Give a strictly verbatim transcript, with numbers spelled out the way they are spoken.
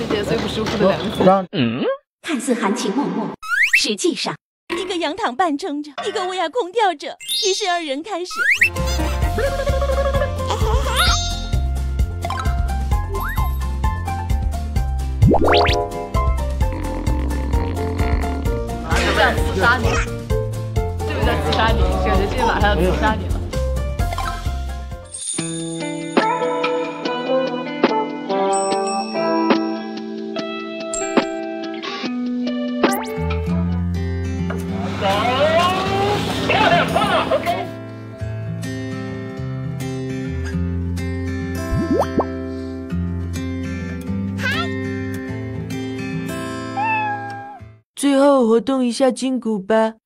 世界最不舒服的两个字。 让嗯，看似含情脉脉，实际上一个仰躺半撑着，一个乌鸦空吊着，于是二人开始。 就这样刺杀你，是不是在刺杀你？感觉今天马上要刺杀你了。 漂亮，棒 ，OK。 最后活动一下筋骨吧。